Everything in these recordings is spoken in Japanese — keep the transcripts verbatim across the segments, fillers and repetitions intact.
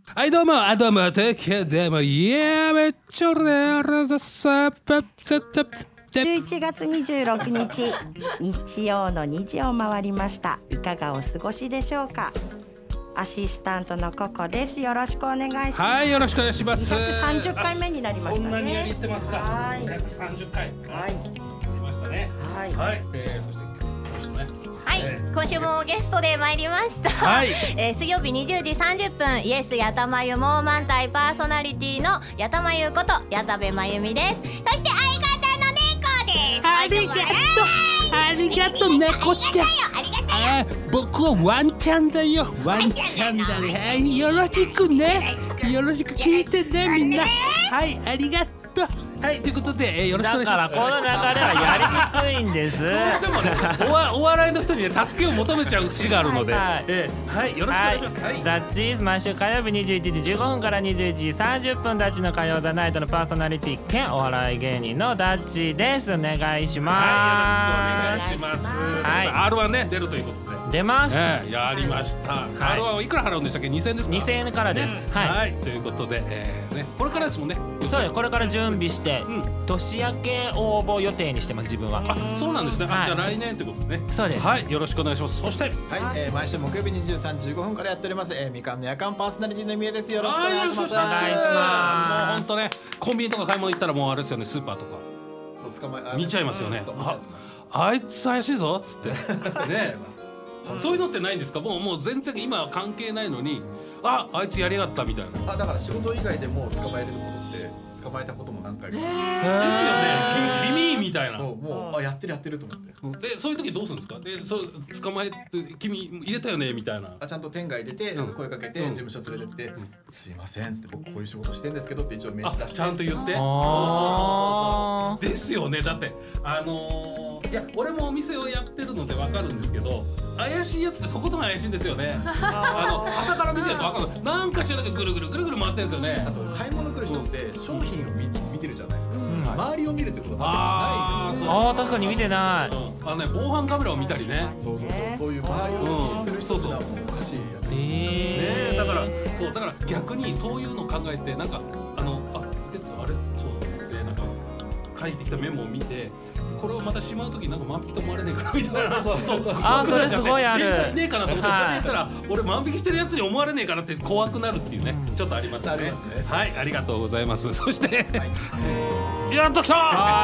はいどうもあどうもてけでもいやめっちゃれれざさぱさたじゅういちがつにじゅうろくにち日曜のにじを回りました。いかがお過ごしでしょうか。アシスタントのココです。よろしくお願いします。 はいよろしくお願いします。 にひゃくさんじゅっかいめになりましたね。 そんなにやりってますか。 はいにひゃくさんじゅっかいはいやりましたね。 はいはい、えー、そして今日もねはい、 えー今週もゲストで参りました、 はいえー、水曜日にじゅうじさんじゅっぷんイエスやたまゆもう満体パーソナリティのやたまゆことやたべまゆみです。そして相方の猫です。 ありがとうありがとう猫ちゃん。 ありがとうよ。 あー僕はワンちゃんだよワンちゃんだね。はいよろしくねよろしく聞いてねみんな。はいありがとう。はいということで、えー、よろしくお願だいします。 からこの流れはやりにくいんです。 どうしてもねおわお笑いの人にね助けを求めちゃう節があるので、 はいえーはいよろしくお願いします。はいダッチーズ毎週火曜日にじゅういちじじゅうごふんからにじゅういちじさんじゅっぷんダッチの火曜ザナイトのパーソナリティ兼お笑い芸人のダッチです。お願いします。 はいよろしくお願いします。 はいアールワン ね出るということで。 出ます。 えー、やりました。アールワン はいくら払うんでしたっけ？にせんえんですか？ にせんえんからです。 は、 はいい。 ということで、えー、ねこれからですもんね。 そうよこれから準備してうん年明け応募予定にしてます自分は。 あそうなんですね。あ、 はいじゃあ来年ということでね。 そうです。 はいよろしくお願いします。そしてはい、えー、毎週木曜日にじゅうさんじじゅうごふんからやっております、えー、みかんの夜間パーソナリティのみえです。よろしくお願いします。 お願いしますもう本当ねコンビニとか買い物行ったらもうあれですよねスーパーとかお捕まえあ見ちゃいますよね。 そう見ちゃいますああいつ怪しいぞっつってね。そういうのってないんですか？もうもう全然今は関係ないのにああいつやりやがったみたいな。ですよあだから仕事以外でも捕まえれることって捕まえたことも何回か。 ね。き君みたいな。 そうもうあやってるやってると思ってでそういう時どうするんですか？でそれ捕まえて君入れたよねみたいな。 あちゃんと店外出てうん声かけてうん事務所連れてってすいませんっつって僕こういう仕事してんですけどって一応名刺出してあちゃんと言って。 あーですよね。だってあのー、いや俺もお店をやってるのでわかるんですけど怪しいやつってそことが怪しいんですよね。あの傍から見てるとわかる。なんかしらがぐるぐるぐるぐる回ってるんですよねあ。と買い物来る人って商品を見に見てるじゃないですか。 ん周りを見るってことあーはまずしないんですよ。 あー確かに見てない。 うんあのね防犯カメラを見たりね。 そうそうそうそういう周りを気にする人ってのはもうおかしいやつ。 ねええだからそうだから逆にそういうのを考えてなんかあのあえっとあれそうでなんか書いてきたメモを見てこれをまたしまうときなんか万引きと思われねえかなみたいな。 そうそうそうあーそれすごいある店員さんいねえかなと思ってこれはい言ったら俺万引きしてるやつに思われねえかなって怖くなるっていうねちょっとありますね。 ありますねはいありがとうございます。そしてはいやっと来た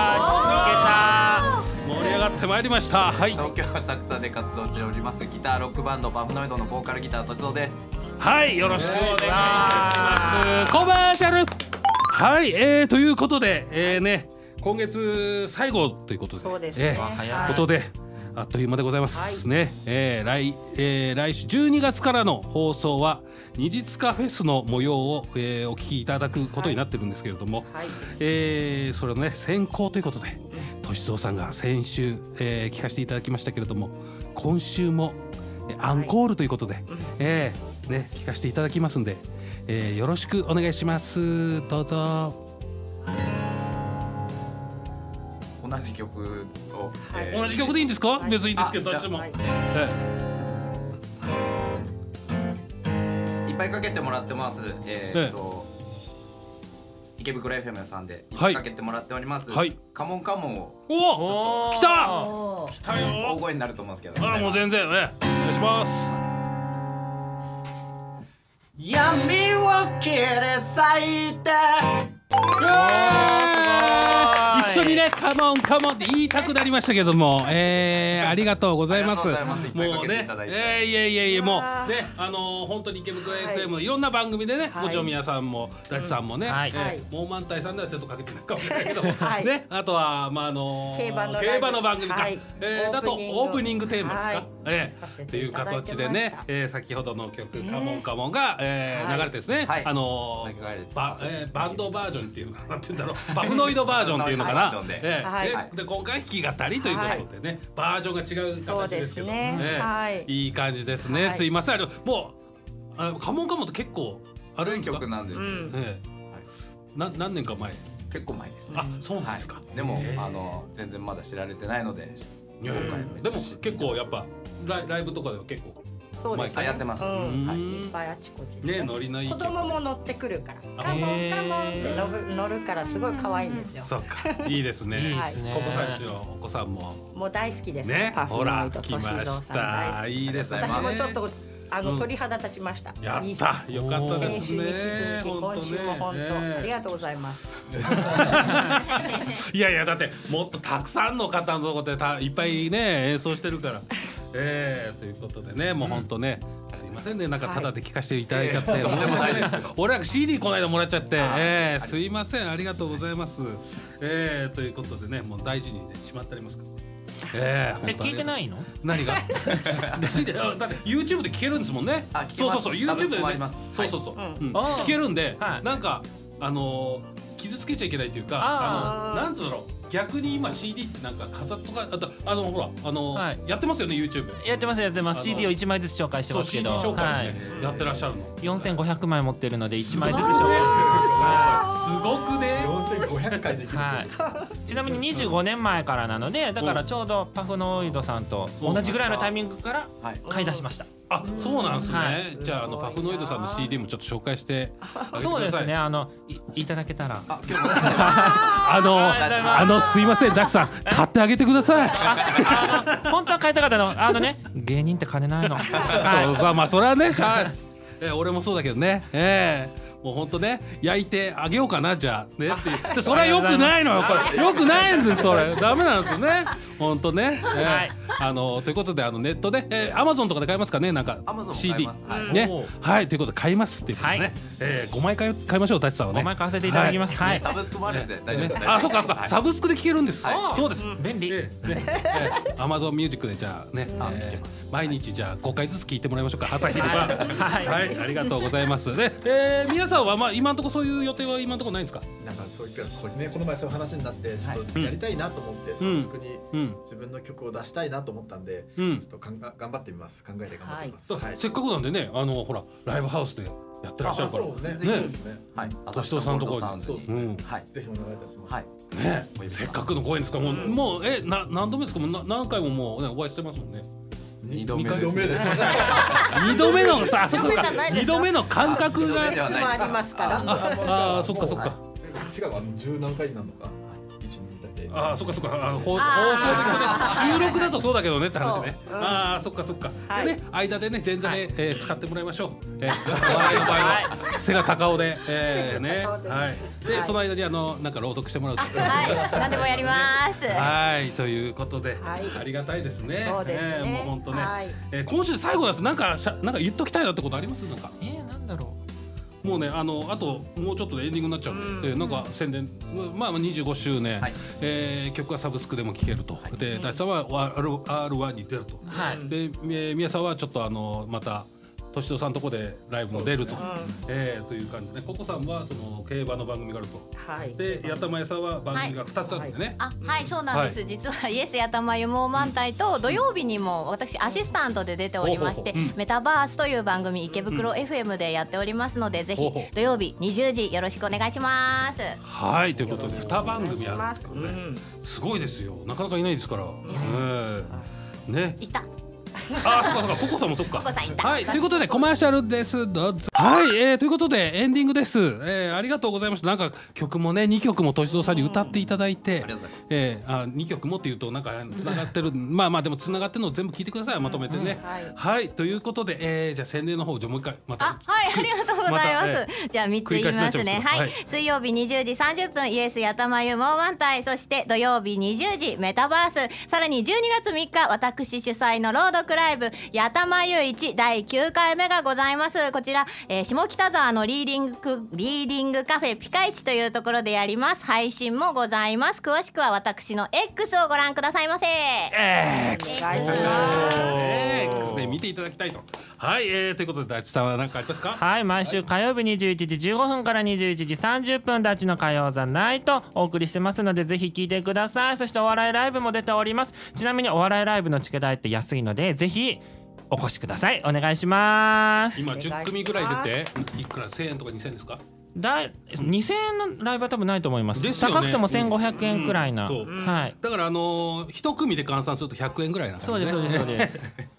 あ盛り上がってまいりました。はい東京浅草で活動しておりますギターロックバンドバフノイドのボーカルギターとしぞうです。 はいよろしくお願いいたします。コマーシャルはいえー、ということで、えー、ね今月最後ということでそうですね。 えーはいことであっという間でございますね、えー来えー来週じゅうにがつからの放送は虹塚フェスの模様を、えーお聞きいただくことになってるんですけれども、 はいえーそれのね先行ということでとしぞうさんが先週、えー聞かせていただきましたけれども今週もえーアンコールということで、えーね、聞かせていただきますんで、えーよろしくお願いしますどうぞ。 同じ曲を、 はいえー同じ曲でいいんですか？ はい別にいいですけどあどっちも、 はいえいっぱいかけてもらってます。えーっと、池袋 エフエム さんでいっぱいかけてもらっております。 はいカモンカモンをー、おお来た来たよ大声になると思うんですけど。 あーもう全然、ええお願いします。 闇を切り裂いて一緒にねカモンカモンって言いたくなりましたけども、えー、ありがとうございます。 ありがとうございますいっぱいかけていもうねただいて、 えー、いえいえいえもううわーねあのー、本当に池袋 エフエム のはいいろんな番組でね、 はいもちろん皆さんもダチさんもね、 はいえーはいもう満体さんではちょっとかけてないかもしれないけど、 はいねあとはまああのー競馬のライブ競馬の番組か、 はいえー、だとオープニングテーマですか、 はいえー、 させっていうていただいてました形でね、えー、先ほどの曲、カモンカモンが、えーはい流れてですね、 はいあのー流れてバえーバンドバージョンっていうのかななんて言うんだろうバフノイドバージョンっていうのかな、 バージョンでえーはいでで今回弾き語りということでね、バージョンが違う形ですけどそうですねえーはいいい感じですね、 はいすいませんあのもうあのカモンカモンって結構あるんですか曲なんです。 うんえーな何年か前結構前ですね。 あそうなんですか、 はいでも、 へーあの全然まだ知られてないのでいやいや今回めっでもちゃ知って結構やっぱライライブとかでは結構そうですあやってます。 うん、 はいいっぱいあちこちでねノリのいい子曲供も乗ってくるからカモンへーカモンって乗る乗るからすごい可愛いんですよ。 そうかいいですね。 いいですねココさんちのお子さんももう大好きですねパフほらノイド来ま歳三さんした大好きいいですね。 私もちょっとあの、 うん鳥肌立ちました。 やっいいしたよかったです先週にね。 続き今週も本当、 ええありがとうございます。 いやいやだってもっとたくさんの方のところでたいっぱいね演奏してるから。えー、ということでねもう本当ね、すいませんねなんかタダで聞かせていただいちゃって、とんでもないです。俺ら シーディー この間もらっちゃって、えー、すいませんありがとうございます。えー、ということでねもう大事にねしまってありますから。えー、 え聞いていないの？ 何がで シーディー あだって YouTube で聞けるんですもんね。 あ聞けますそうそうそう YouTube サブスでねクもありますそうそうそう、 はいうんあー聞けるんで、 はいなんかあのー傷つけちゃいけないというかああのなんつうの逆に今 シーディー ってなんか飾っとかあとあのほらあの、 はいやってますよね YouTube やってますやってます。 あのシーディー をいちまいずつ紹介してそうますけシーデど、 ィー 紹介はね、 い。 やってらっしゃるのよんせんごひゃくまい持ってるのでいちまいずつ紹介してます。 すごくねよんせんごひゃっかいできる。 はい、ちなみににじゅうごねんまえからなのでだからちょうどパフノイドさんと同じぐらいのタイミングからはい。 買い出しました。 あそうなんですね、 はいじゃああのパフノイドさんの シーディー もちょっと紹介してあげてください。 そうですねあのいいただけたらあ今日もあのあのすいませんダクさん買ってあげてください。 あの本当は買いたかったのあのね芸人って金ないの。 そうはさあまあそれはねしゃあないですえー俺もそうだけどねええもう本当ね焼いてあげようかなじゃあねっていうでそれは良くないのよこれ良くないんですそれダメなんですよね本当ね、えーはいあのということであのネットで、えー、Amazon とかで買えますかねなんか Amazon もシーディ買えますはいー ねおーはいということで買いますっていうことでね、 はいえー、ごまい買い買いましょうタチさんはねごまい買わせていただきます。はい。 サブスクもあるんで大丈夫です。 ねあそっかそっかサブスクで聴けるんです、 はいそうです、 便利。 ええねええ Amazon ミュージックでじゃあね、 あえー聞けます毎日じゃあごかいずつ聞いてもらいましょうか朝昼晩はいはい、ありがとうございますで、えー、皆さんはまあ今のところそういう予定は今のところないんですか。 なんかそういったこうねこの前そういう話になってちょっとやりたいなと思ってサうんブスクにうん自分の曲を出したいなと思ったんで、 うんちょっとかんが頑張ってみます。考えて頑張ってみます。 そうはい。 せっかくなんでねあのほらライブハウスでやってらっしゃるからそうね。 ねそうですね。 はい。 敏郎さんのところに浅草ゴールドサウンドにうんはい。 ぜひお願いいたします。 はい。 ねせっかくの公演ですからもう,、もうえな何度目ですかもうな何回ももう、ね、お会いしてますもんね。 二度目です。 二度目です。 二度目のさあそこか二度目じゃないですよ二度目の感覚が二度目ではないもありますから。 ああそっかそっか。 違うあの十何回になるのか。一二だけ。 ああそっかそっかあの放放送あ的な収録だとそうだけどねって話ね。 そううんああそっかそっか。 はいでね間でね前座で、 はいえー使ってもらいましょう。えー、お笑いの場合は背が高尾で、えー、ねそうですはい。で、 はいその間にあのなんか朗読してもらうと。 はい何でもやりますはいということで、 はいありがたいですね。 そうですね。 えーもう本当ね。 はい。 えー、今週最後なんです。なんかしゃなんか言っときたいなってことありますなんか。 えー、なんだろもうねあのあともうちょっとでエンディングになっちゃうんで、えーなんか宣伝まあにじゅうごしゅうねん、 はいえー曲はサブスクでも聴けると、で大地さんは アールワン に出ると、 う。はい。 でみ宮さんはちょっとあのまた敏郎さんのとこでライブも出ると、えーという感じで、ココさんはその競馬の番組があると、 はい。 で八田真由さんは番組がふたつあるんでね、 あはいそうなんです、実はイエスやたまゆもう満体と土曜日にも私アシスタントで出ておりまして、 ほうほうほううんメタバースという番組池袋 エフエム でやっておりますので、ぜひほうほう土曜日にじゅうじよろしくお願いします。 はいということでに番組あるんですけどね、 うんすごいですよなかなかいないですから、えーねいたあ、そっかそっか、ココさんもそっか。 ココさんいたはい、ということでコマーシャルです。どうぞ。はい、えー、ということでエンディングです。えー、ありがとうございました。なんか曲もね、にきょくも敏郎さんに歌っていただいて、 ありがとうございます。 えー、あにきょくもっていうとなんかつながってる、まあまあでもつながってるのを全部聞いてください。まとめてね。 はいはい、ということで、えー、じゃあ宣伝の方じゃあもう一回また。 あはいありがとうございます、 またえじゃあみっつ言いますね繰り返しになっちゃうんですけどはい、 はい水曜日にじゅうじさんじゅっぷんイエスやたまゆもう満体、そして土曜日にじゅうじメタバース、さらにじゅうにがつみっか私主催の朗読ライブやたまゆいちだいきゅうかいめがございます。こちら、えー、下北沢のリーディングリーディングカフェピカイチというところでやります。配信もございます。詳しくは私の X をご覧くださいませ。 えー、 お願いします。 えー、X で見ていただきたいと。はい、えー、ということで大地さんは何かありますか。 はい、毎週火曜日にじゅういちじじゅうごふんからにじゅういちじさんじゅっぷんダッチの火曜ザナイトお送りしてますのでぜひ聞いてください。そしてお笑いライブも出ております。ちなみにお笑いライブのチケ代って安いのでぜひお越しください。お願いします。 今じゅっくみぐらい出ていくらせんえんとかにせんえんですか。 だいにせんえんのライブは多分ないと思います。 ですよね高くてもせんごひゃくえんくらいな、 うんそうはい。 だからあのー、一組で換算するとひゃくえんぐらいなんですね。 そうですそうですそうです。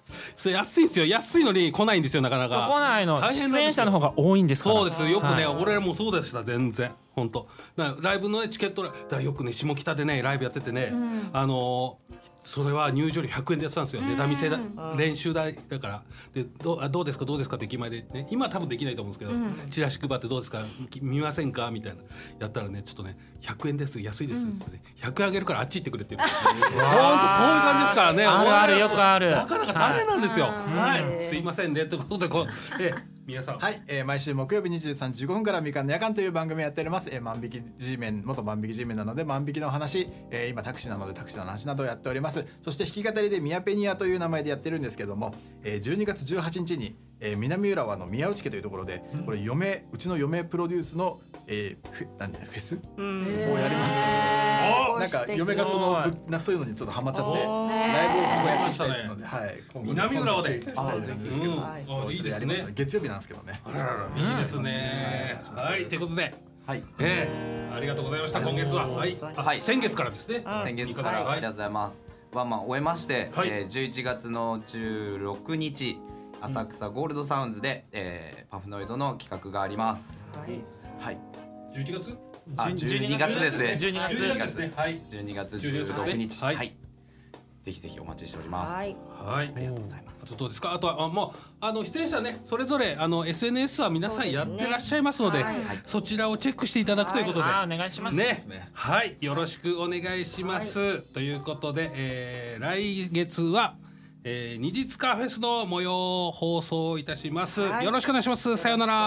それ安いんですよ。安いのに来ないんですよ、なかなか。 そう来ないの。 大変なんですよ出演者の方が多いんですから。 そうですよ。よくね、 はい俺もそうでした。全然本当。だからライブのねチケットだからよくね下北でねライブやっててね、あのーそれは入場料ひゃくえんでやってたんですよ。ネタ見せだ練習代だからでどうあどうですかどうですかって駅前でね、今は多分できないと思うんですけど、チラシ配ってどうですかき見ませんかみたいなやったらね、ちょっとねひゃくえんです安いですってね、ひゃくえんあげるからあっち行ってくれっていう。本当そういう感じですからね。 あるあるよくある。 なかなか大変なんですよ。はい、すいませんねってことでこうえ皆さんはい、えー、毎週木曜日にじゅうさんじじゅうごふんからみかんの夜間という番組をやっております、えー、万引き G メン元万引き G メンなので万引きの話、えー、今タクシーなのでタクシーの話などをやっております。そして弾き語りでミヤペニアという名前でやってるんですけども、えー、じゅうにがつじゅうはちにちに、えー、南浦和の宮内家というところで、これ嫁うちの嫁プロデュースの、えー、フェなんでフェスをやりますので、なんか嫁がそのぶなそういうのにちょっとハマっちゃってライブをここやっていきたいですので、はい、今後南浦和であーなんですけど、 うんそうちょっとやりますので月曜日なんですけどね。 あらららいいですね。はいということで、 はいえー、ありがとうございました。今月ははい、あはい先月からですね。 先月からありがとうございます。ワンマン終えまして、 はいえー、じゅういちがつのじゅうろくにち浅草ゴールドサウンズで、えー、パフノイドの企画があります。はいじゅういちがつあじゅうにがつですね。 じゅうにがつじゅうにがつですね。はいじゅうにがつじゅうろくにち、 はいはい、ぜひぜひお待ちしております。 はいはい。 ありがとうございます。 あとどうですか。あとはあもうあの出演者ねそれぞれあの エスエヌエス は皆さんやってらっしゃいますので、 はいそちらをチェックしていただくということで、 あーお願いします。 ね、はいよろしくお願いします。ということで、えー、来月は、えー、虹塚フェスの模様を放送いたします。 はいよろしくお願いします。さようなら。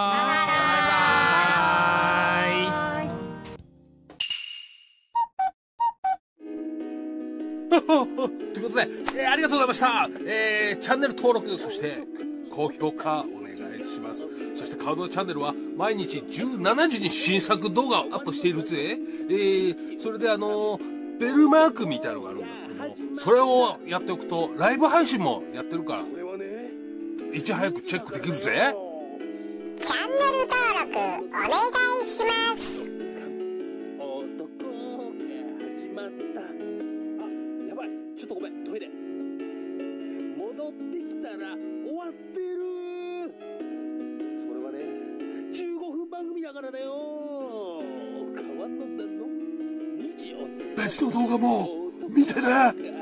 はい。 ということで、えーありがとうございました。えーチャンネル登録そして高評価お願いします。そして顔のチャンネルは毎日じゅうしちじに新作動画をアップしているぜ。えーそれであのーベルマークみたいなのがあるんだけども、それをやっておくとライブ配信もやってるからいち早くチェックできるぜ。 チャンネル登録お願いします。 男が始まった。あ、やばい。ちょっとごめん。トイレ。戻ってきたら終わってる。それはね、じゅうごふん番組だからだよ。変わんのだの。別の動画も見てね。